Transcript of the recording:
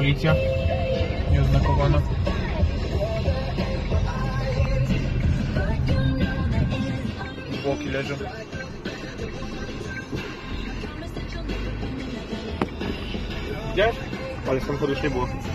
policja nieoznakowana. Zwłoki leżą. Widziałeś? Ale samochodu już nie było.